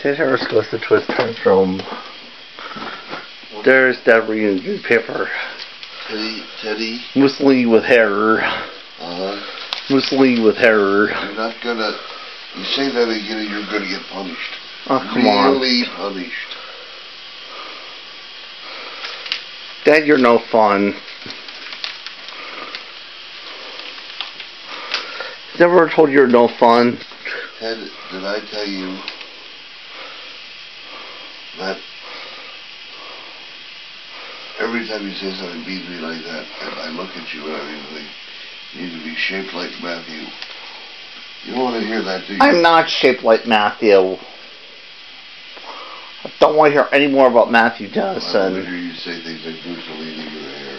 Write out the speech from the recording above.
Ted Harris goes to twist tantrum. There's that reunion paper. Teddy? Mussolini with hair. Mussolini with hair. You're not gonna... You say that again, you're gonna get punished. Oh, come on. Really punished. Dad, you're no fun. Never told you you're no fun. Ted, did I tell you that every time you say something beats me like that, and I look at you and I think, you need to be shaped like Matthew. You don't want to hear that, do you? I'm not shaped like Matthew. I don't want to hear any more about Matthew Dennison. I want to hear you say things like Mussolini in your hair.